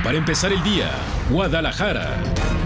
Para empezar el día, Guadalajara.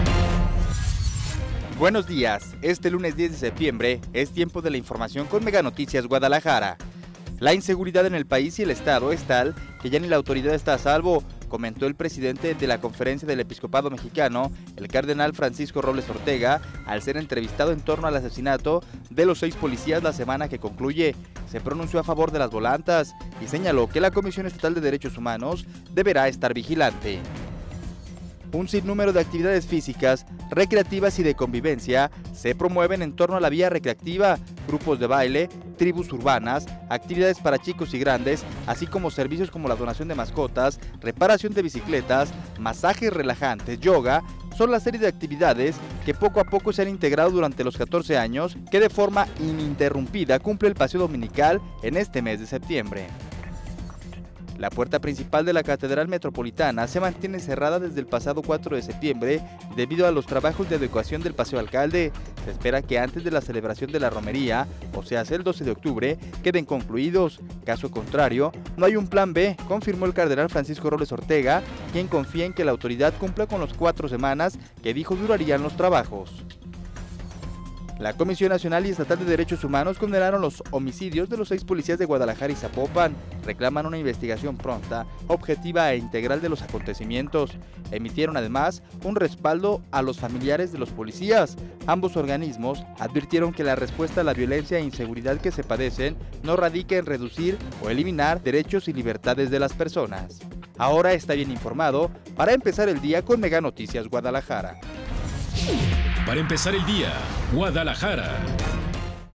Buenos días, este lunes 10 de septiembre es tiempo de la información con Mega Noticias Guadalajara. La inseguridad en el país y el estado es tal que ya ni la autoridad está a salvo, comentó el presidente de la Conferencia del Episcopado Mexicano, el cardenal Francisco Robles Ortega, al ser entrevistado en torno al asesinato de los 6 policías la semana que concluye. Se pronunció a favor de las volantas y señaló que la Comisión Estatal de Derechos Humanos deberá estar vigilante. Un sinnúmero de actividades físicas, recreativas y de convivencia se promueven en torno a la vía recreativa, grupos de baile, tribus urbanas, actividades para chicos y grandes, así como servicios como la donación de mascotas, reparación de bicicletas, masajes relajantes, yoga, son la serie de actividades que poco a poco se han integrado durante los 14 años que de forma ininterrumpida cumple el paseo dominical en este mes de septiembre. La puerta principal de la Catedral Metropolitana se mantiene cerrada desde el pasado 4 de septiembre debido a los trabajos de adecuación del Paseo Alcalde. Se espera que antes de la celebración de la romería, o sea, el 12 de octubre, queden concluidos. Caso contrario, no hay un plan B, confirmó el cardenal Francisco Robles Ortega, quien confía en que la autoridad cumpla con las 4 semanas que dijo durarían los trabajos. La Comisión Nacional y Estatal de Derechos Humanos condenaron los homicidios de los 6 policías de Guadalajara y Zapopan. Reclaman una investigación pronta, objetiva e integral de los acontecimientos. Emitieron además un respaldo a los familiares de los policías. Ambos organismos advirtieron que la respuesta a la violencia e inseguridad que se padecen no radica en reducir o eliminar derechos y libertades de las personas. Ahora está bien informado para empezar el día con Mega Noticias Guadalajara. Para empezar el día, Guadalajara.